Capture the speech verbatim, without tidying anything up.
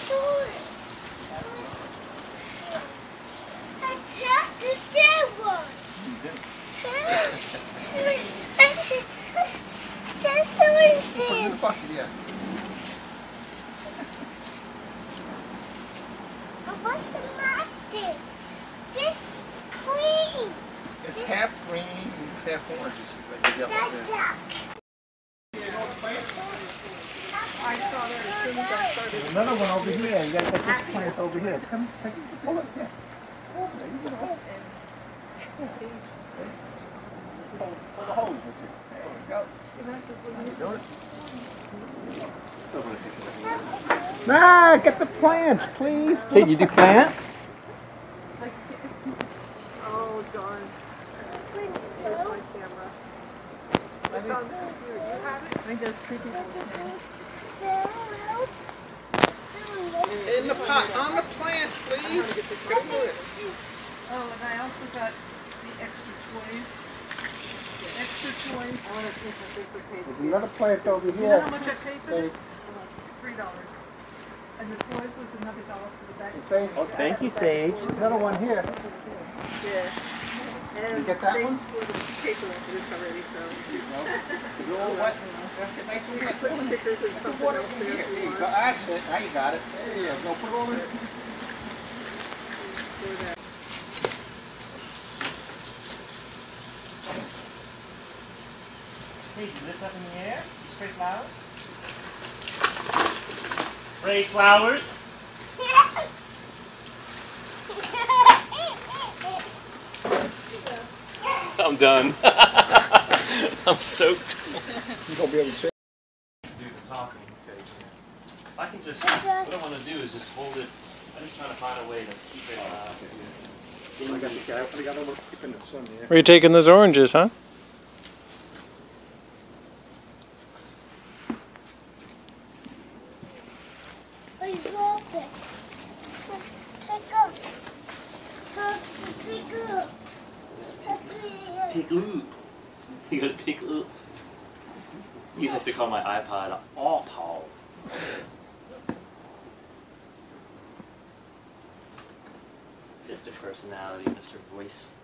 Yeah. What's the master? This is green. It's half green, half orange. Like yellow. That's duck. I saw that as soon as I started. There's another one over here. You gotta take this plant over here. Come, take it, pull it. Yeah. There you go. Pull the hose with you. There we go. Do it. Nah, get the plants, please. See, did you do plants? Oh, darn. Where's my camera? It's on the computer. You have it? I think there's three people in In the pot, on the plant, please. Go for it. Oh, and I also got the extra toys. The extra toys. I want to see if I think for paper. There's another plant over You know here. how much I paid for this? Three dollars. And the toys was another dollar for the back. Say, Oh, thank you, Sage. another one here. Yeah. And You get that thanks one? for the paper after this already, so. You know what? That's nice You and can put wet. stickers and something Put it else in there here. if There you you want. go. That's it. Now you got it. There you go. Put it all in. For that. Sage, you lift up in the air? You spray flowers? Spray flowers? I'm done. I'm soaked. You're going to be able to check. Do the talking. I can just, what I want to do is just hold it. I'm just trying to find a way to keep it. Uh, I got the guy. I got to keep in the sun here. Where are you taking those oranges, huh? Pick up. He goes, pick up. He has to call my iPod all Paul. Mister Personality, Mister Voice.